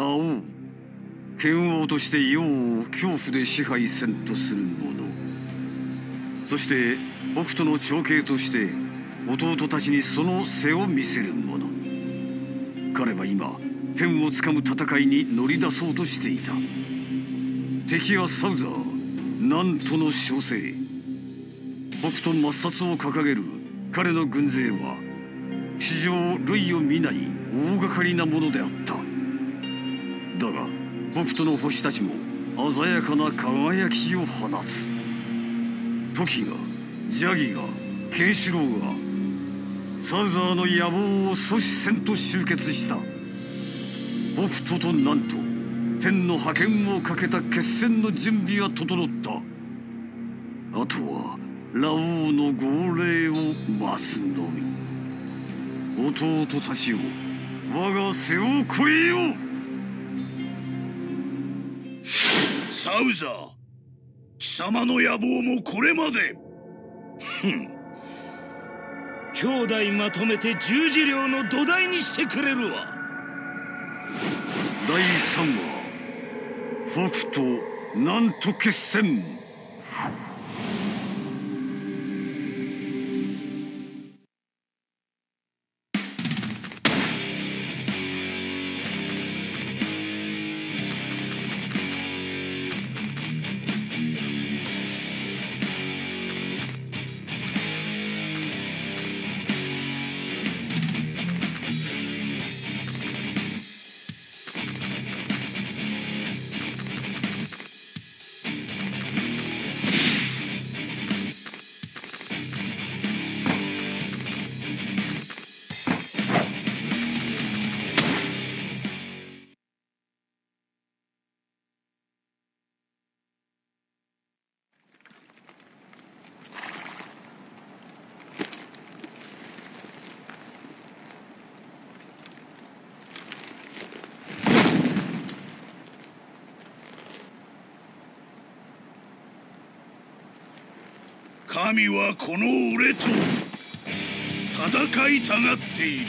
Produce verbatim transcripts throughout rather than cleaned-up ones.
王、剣王として世を恐怖で支配せんとする者、そして北斗の長兄として弟たちにその背を見せる者。彼は今天をつかむ戦いに乗り出そうとしていた。敵はサウザー、なんとの小生。北斗抹殺を掲げる彼の軍勢は史上類を見ない大掛かりなものであった。だが北斗の星たちも鮮やかな輝きを放つ。トキが、ジャギが、ケンシロウがサウザーの野望を阻止せんと集結した。北斗となんと天の覇権をかけた決戦の準備は整った。あとはラオウの号令を待つのみ。弟たちを我が背を越えよう。 サウザー、貴様の野望もこれまで。ふん、兄弟まとめて十字領の土台にしてくれるわ。 だいさんわ、北斗なんと決戦。 神はこの俺と戦いたがっている。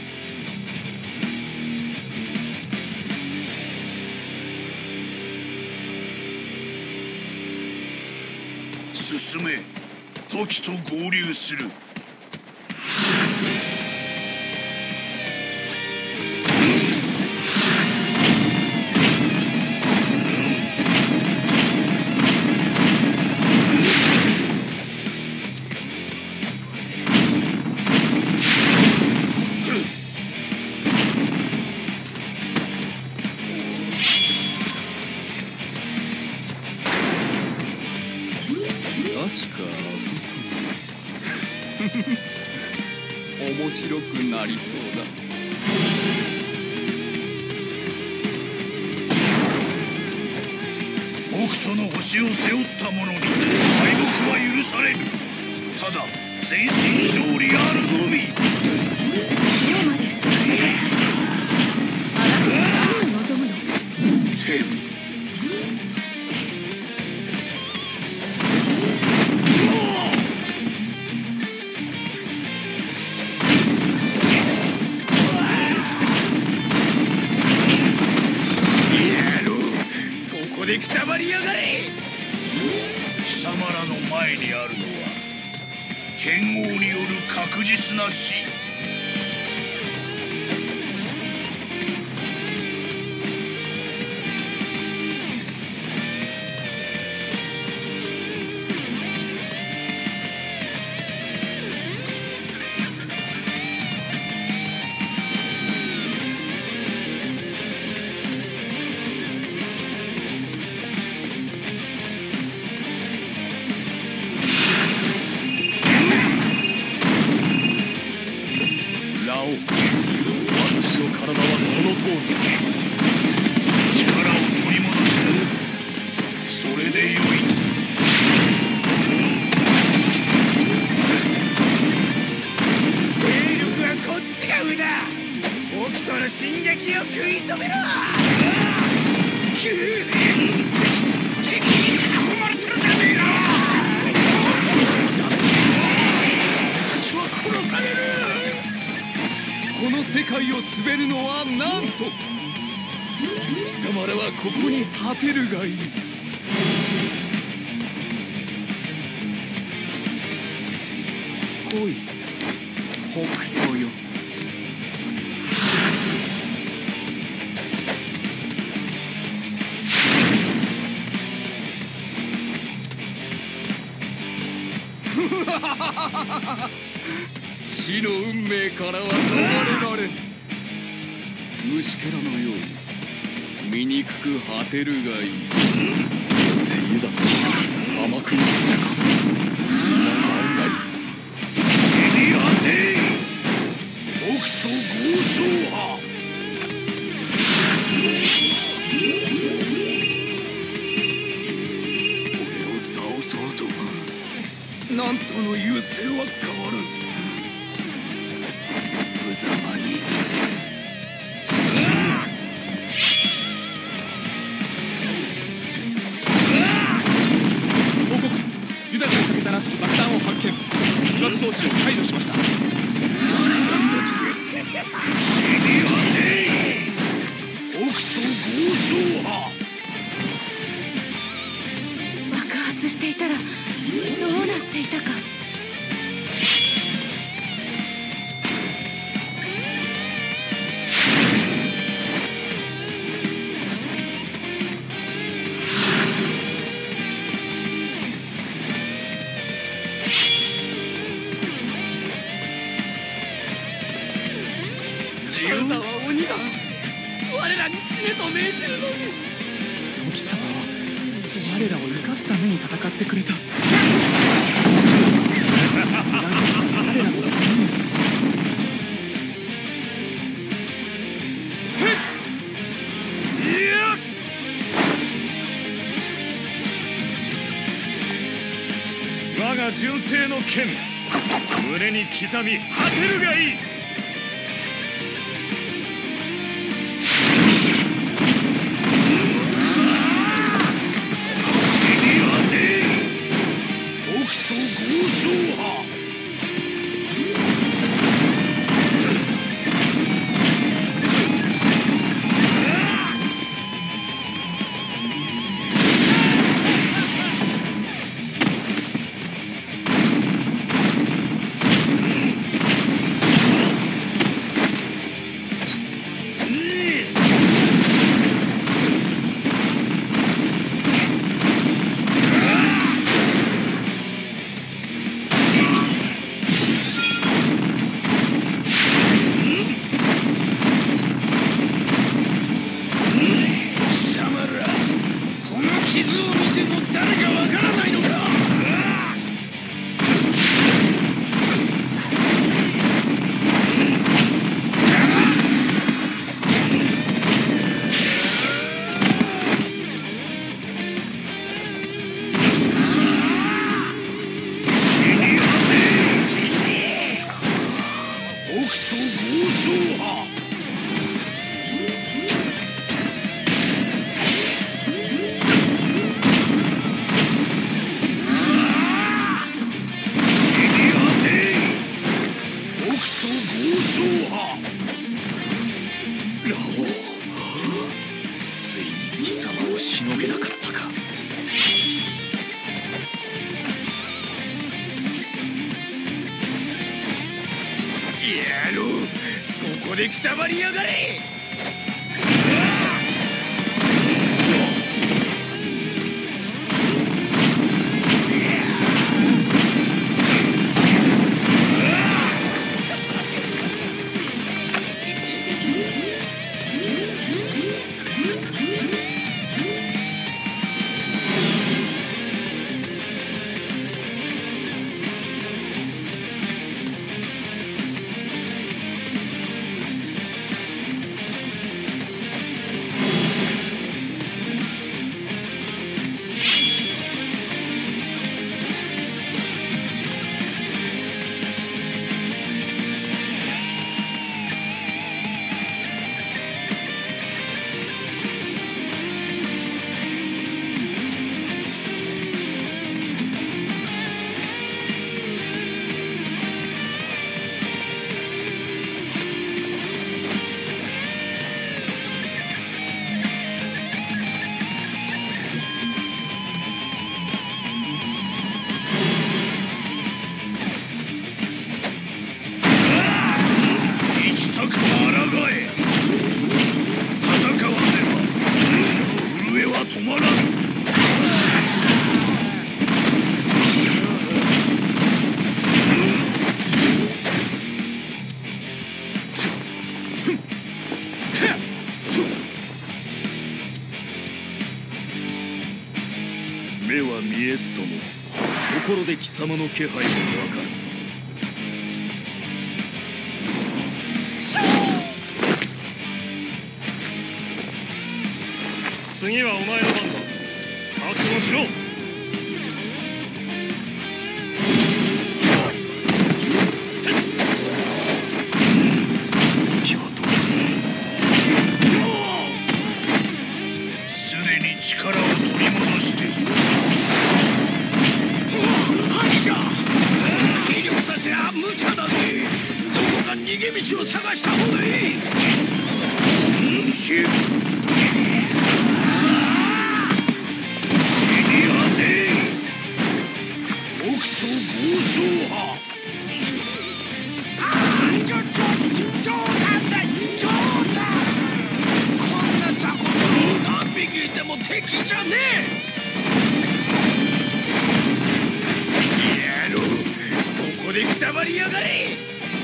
進め、時と合流する。 面白くなりそうだ。 北斗の星を背負った者に敗北は許されぬ。ただ全身勝利あるのみ。 背負までしてくれ。あなたは何を望むの？ 天。 できたまりやがれ。 貴様らの前にあるのは剣王による確実な死。 私の体はこの通り。 力を取り戻した。それでよい。 兵力はこっちが上だ。北斗の進撃を食い止めろ。敵に囲まれてるじゃねえか。私は殺される。この世界を滑るのはなんと貴様らはここに果てるがいい。来い北斗よ。死の運命からは逃れられん。虫けらのように醜く果てるがいい。聖油だ甘くなったか。危ない。死に果て北斗豪商派。俺を倒そうとはなんとの優勢は変わる。無様に報告。ユダが仕掛けたらしき爆弾を発見。被爆装置を解除しました。爆弾だと死に果て北斗豪商派。 爆発していたらどうなっていたか。 サウザは鬼だ。我らに死ねと命じるのに。時様は我らを生かすために戦ってくれた。彼らのために。いや我が純正の剣、胸に刻み果てるがいい。ここでくたばりやがれ。 したくは抗え。戦わねばその震えは止まらぬ。目は見えずとも心で貴様の気配もわかる。次はお前の番だ。覚悟しろ。すでに力を取り戻している。何じゃ、威力さじゃ無茶だぜ。どこか逃げ道を探した方がいい。死に果て北斗豪商派。ちょちょ冗談だ冗談。こんな雑魚が何匹いても敵じゃねえ。野郎、ここでくたばりやがれ。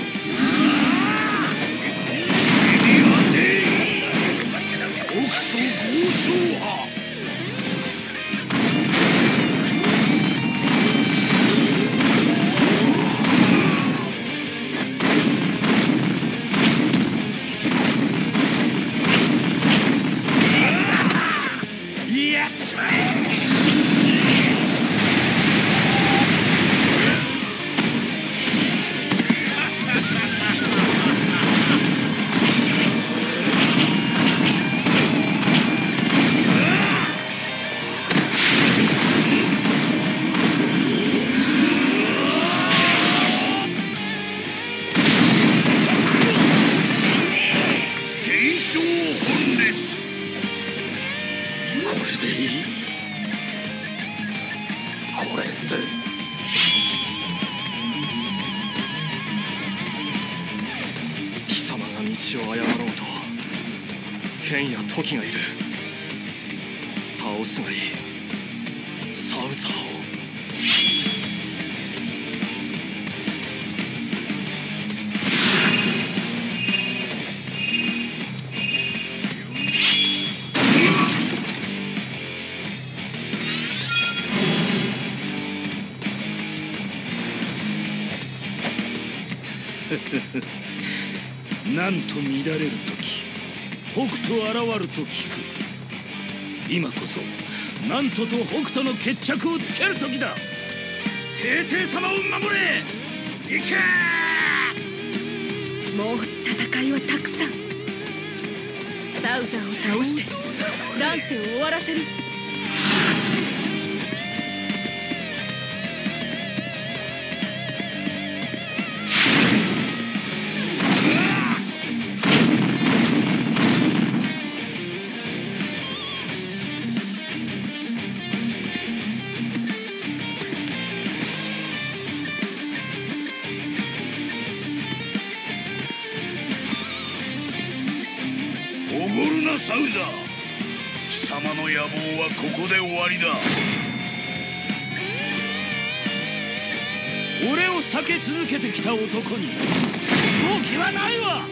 死に果て北斗豪商派。やっちまえ。道を誤ろうと剣や時がいる。倒すがいいサウザーを。なんと乱れる時北斗現ると聞く。今こそなんとと北斗の決着をつける時だ。聖帝様を守れ。行け。 もう戦いはたくさん。サウザーを倒して乱世を終わらせる。 おごるなサウザー。貴様の野望はここで終わりだ。俺を避け続けてきた男に勝機はないわ。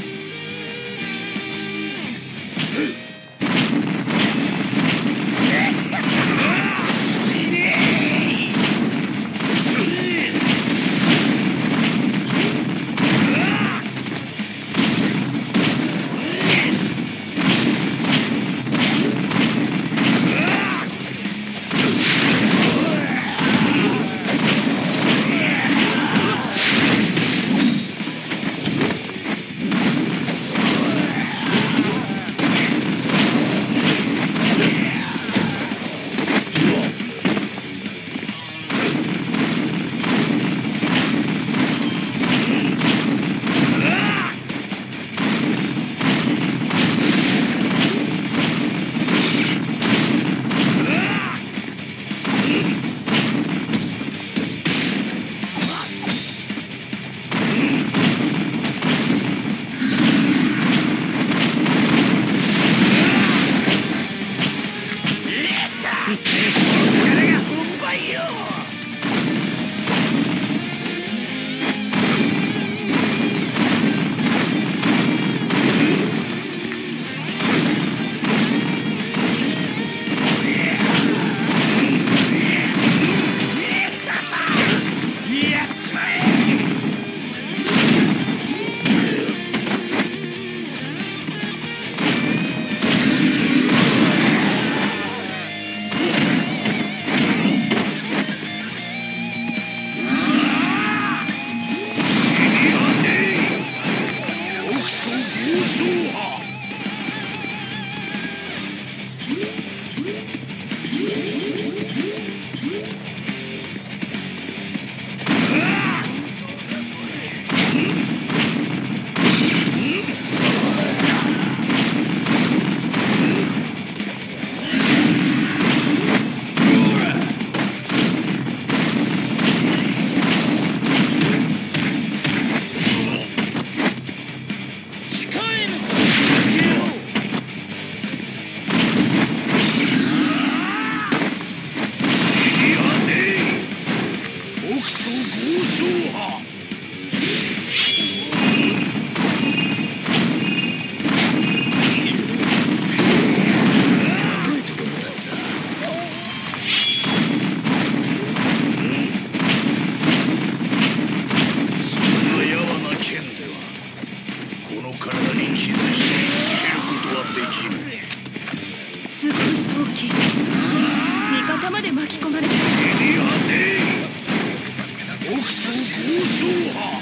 体に傷一つつけることはできぬ。 すごい闘気。味方まで巻き込まれた。 死に果て北斗豪商派。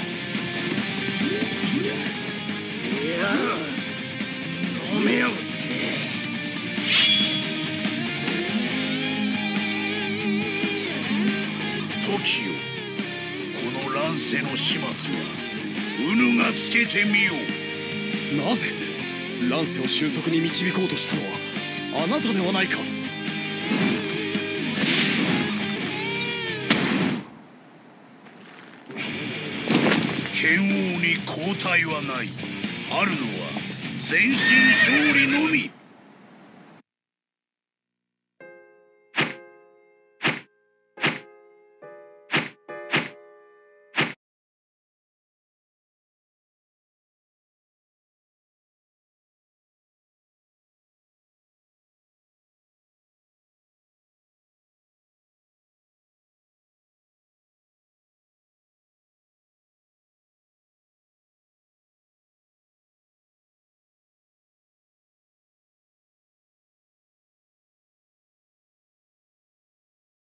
いや飲めよって。時よ、この乱世の始末はうぬがつけてみよう。 なぜ乱世を収束に導こうとしたのはあなたではないか。 剣王に交代はない。あるのは全身勝利のみ。